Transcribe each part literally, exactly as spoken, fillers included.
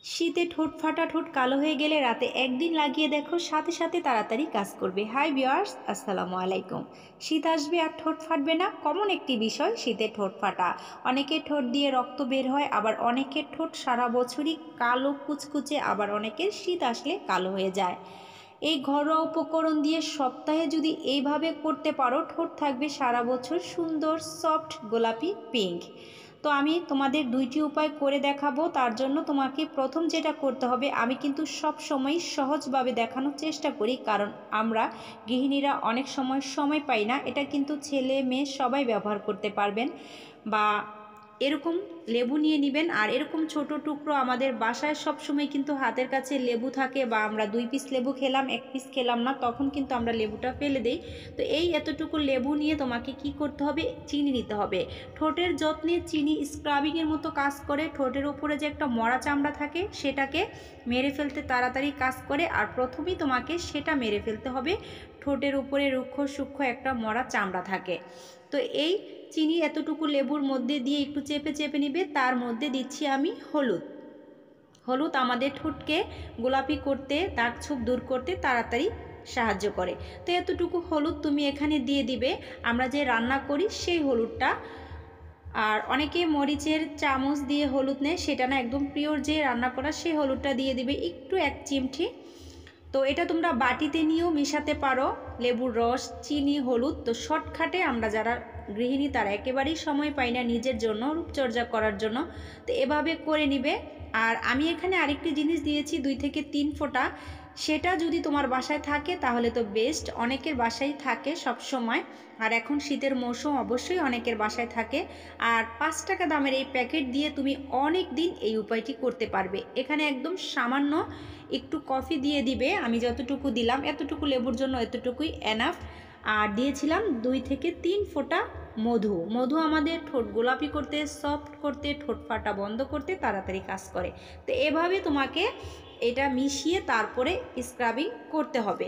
শীতে ঠোঁট ফাটা, ঠোঁট কালো হয়ে গেলে রাতে একদিন লাগিয়ে দেখো, সাথে সাথে তাড়াতাড়ি কাজ করবে। হাই ভিউয়ার্স, আসসালামু আলাইকুম। শীত আসবে আর ঠোঁট ফাটবে না? কমন একটি বিষয় শীতে ঠোঁট ফাটা। অনেকের ঠোঁট দিয়ে রক্ত বের হয়, আবার অনেকের ঠোঁট সারা বছরই কালো কুচকুচে, আবার অনেকের শীত আসলে কালো হয়ে যায়। এই ঘরোয়া উপকরণ দিয়ে সপ্তাহে যদি এইভাবে করতে পারো, ঠোঁট থাকবে সারা বছর সুন্দর, সফট, গোলাপি, পিঙ্ক। তো আমি তোমাদের দুইটি উপায় করে দেখাবো। তার জন্য তোমাকে প্রথম যেটা করতে হবে, আমি কিন্তু সব সময় সহজভাবে দেখানোর চেষ্টা করি, কারণ আমরা গৃহিণীরা অনেক সময় সময় পাই না। এটা কিন্তু ছেলে মেয়ে সবাই ব্যবহার করতে পারবেন। বা এরকম লেবু নিয়ে নেবেন, আর এরকম ছোট টুকরো আমাদের বাসায় সব সময় কিন্তু হাতের কাছে লেবু থাকে, বা আমরা দুই পিস লেবু খেলাম, এক পিস খেলাম না, তখন কিন্তু আমরা লেবুটা ফেলে দেই। তো এই এতটুকু লেবু নিয়ে তোমাকে কি করতে হবে, চিনি নিতে হবে। ঠোঁটের যত্নে চিনি স্ক্রাবিংয়ের মতো কাজ করে। ঠোঁটের উপরে যে একটা মরা চামড়া থাকে সেটাকে মেরে ফেলতে তাড়াতাড়ি কাজ করে। আর প্রথমেই তোমাকে সেটা মেরে ফেলতে হবে। ঠোঁটের উপরে রুক্ষ সূক্ষ্ম একটা মরা চামড়া থাকে। তো এই চিনি এতটুকু লেবুর মধ্যে দিয়ে একটু চেপে চেপে নিবে। তার মধ্যে দিচ্ছি আমি হলুদ। হলুদ আমাদের ঠোঁটকে গোলাপি করতে, দাগ ছোপ দূর করতে তাড়াতাড়ি সাহায্য করে। তো এতটুকু হলুদ তুমি এখানে দিয়ে দিবে, আমরা যে রান্না করি সেই হলুদটা। আর অনেকে মরিচের চামচ দিয়ে হলুদ নেয়, সেটা না, একদম পিওর যে রান্না করা সেই হলুদটা দিয়ে দিবে একটু, এক চিমটি। তো এটা তোমরা বাটিতে নিয়েও মেশাতে পারো, লেবুর রস, চিনি, হলুদ। তো শর্টকাটে আমরা যারা গৃহিণী তারা একেবারেই সময় পাই না নিজের জন্য রূপচর্চা করার জন্য, তো এভাবে করে নিবে। আর আমি এখানে আরেকটি জিনিস দিয়েছি, দুই থেকে তিন ফোঁটা। সেটা যদি তোমার বাসায় থাকে তাহলে তো বেস্ট, অনেকের বাসায় থাকে সব সময়। আর এখন শীতের মৌসুম, অবশ্যই অনেকের বাসায় থাকে। আর পাঁচ টাকা দামের এই প্যাকেট দিয়ে তুমি অনেক দিন এই উপায়টি করতে পারবে। এখানে একদম সামান্য একটু কফি দিয়ে দিবে, আমি যতটুকু দিলাম, এতটুকু লেবুর জন্য এতটুকুই এনাফ। আর দিয়েছিলাম দুই থেকে তিন ফোঁটা মধু। মধু আমাদের ঠোঁট গোলাপি করতে, সফট করতে, ঠোঁট ফাটা বন্ধ করতে তাড়াতাড়ি কাজ করে। তো এভাবে তোমাকে এটা মিশিয়ে তারপরে স্ক্রাবিং করতে হবে।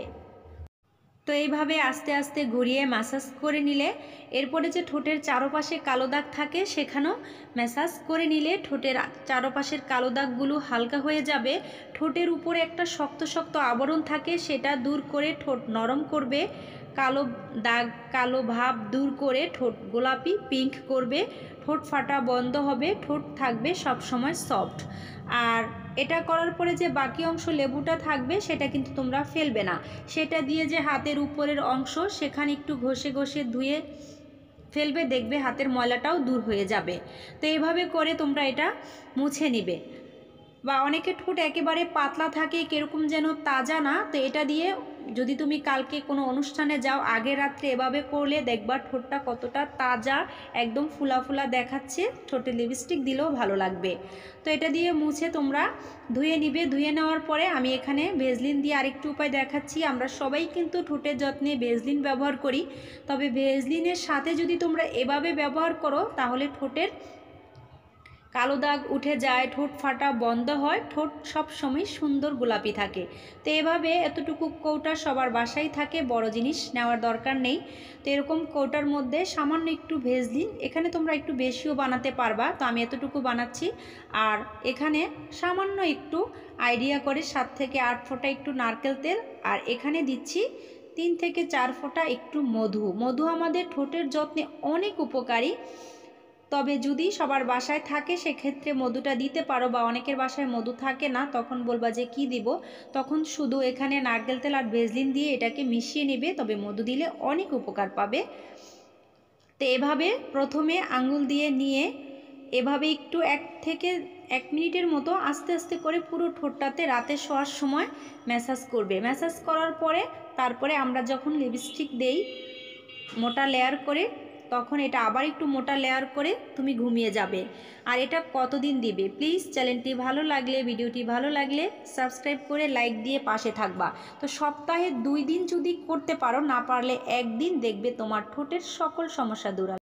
তো এইভাবে আস্তে আস্তে ঘুরিয়ে ম্যাসাজ করে নিলে, এরপরে যে ঠোঁটের চারপাশে কালো দাগ থাকে সেখানেও ম্যাসাজ করে নিলে ঠোঁটের চারপাশের কালো দাগগুলো হালকা হয়ে যাবে। ঠোঁটের উপরে একটা শক্ত শক্ত আবরণ থাকে, সেটা দূর করে ঠোঁট নরম করবে। কালো দাগ, কালো ভাব দূর করে ঠোঁট গোলাপি, পিঙ্ক করবে। ঠোঁট ফাটা বন্ধ হবে, ঠোঁট থাকবে সব সময় সফট। আর এটা করার পরে যে বাকি অংশ লেবুটা থাকবে সেটা কিন্তু তোমরা ফেলবে না। সেটা দিয়ে যে হাতের উপরের অংশ সেখানে একটু ঘষে ঘষে ধুয়ে ফেলবে, দেখবে হাতের ময়লাটাও দূর হয়ে যাবে। তো এইভাবে করে তোমরা এটা মুছে নিবে। বা অনেকে ঠোঁট একেবারে পাতলা থাকে, কীরকম যেন তাজা না, তো এটা দিয়ে যদি তুমি কালকে কোনো অনুষ্ঠানে যাও, আগের রাত্রে এভাবে করলে দেখবা ঠোঁটটা কতটা তাজা, একদম ফুলা ফুলা দেখাচ্ছে। ঠোঁটে লিপস্টিক দিলেও ভালো লাগবে। তো এটা দিয়ে মুছে তোমরা ধুয়ে নিবে। ধুয়ে নেওয়ার পরে আমি এখানে ভেজলিন দিয়ে আরেকটু উপায় দেখাচ্ছি। আমরা সবাই কিন্তু ঠোঁটের যত্নে ভেজলিন ব্যবহার করি, তবে ভেজলিনের সাথে যদি তোমরা এভাবে ব্যবহার করো তাহলে ঠোঁটের কালো দাগ উঠে যায়, ঠোঁট ফাটা বন্ধ হয়, ঠোঁট সব সময় সুন্দর গোলাপি থাকে। তো এভাবে এতটুকু কৌটা সবার বাসায় থাকে, বড় জিনিস নেওয়ার দরকার নেই। তো এরকম কৌটার মধ্যে সামান্য একটু ভেজলিন, এখানে তোমরা একটু বেশিও বানাতে পারবা, তো আমি এতটুকু বানাচ্ছি। আর এখানে সামান্য একটু আইডিয়া করে সাত থেকে আট ফোঁটা একটু নারকেল তেল, আর এখানে দিচ্ছি তিন থেকে চার ফোঁটা একটু মধু। মধু আমাদের ঠোঁটের যত্নে অনেক উপকারী, তবে যদি সবার বাসায় থাকে সেক্ষেত্রে মধুটা দিতে পারো, বা অনেকের বাসায় মধু থাকে না, তখন বলবা যে কি দিব, তখন শুধু এখানে নারকেল তেল আর ভেজলিন দিয়ে এটাকে মিশিয়ে নেবে, তবে মধু দিলে অনেক উপকার পাবে। তো এভাবে প্রথমে আঙ্গুল দিয়ে নিয়ে এভাবে একটু এক থেকে এক মিনিটের মতো আস্তে আস্তে করে পুরো ঠোঁটটাতে রাতে শোয়ার সময় ম্যাসাজ করবে। ম্যাসাজ করার পরে তারপরে আমরা যখন লিপস্টিক দেই মোটা লেয়ার করে, তখন এটা আবার একটু মোটা লেয়ার করে তুমি ঘুমিয়ে যাবে। আর এটা কতদিন দিবে? প্লিজ চ্যানেলটি ভালো লাগলে, ভিডিওটি ভালো লাগলে সাবস্ক্রাইব করে লাইক দিয়ে পাশে থাকবা। তো সপ্তাহে দুই দিন যদি করতে পারো, না পারলে একদিন, দেখবে তোমার ঠোঁটের সকল সমস্যা দূর হবে।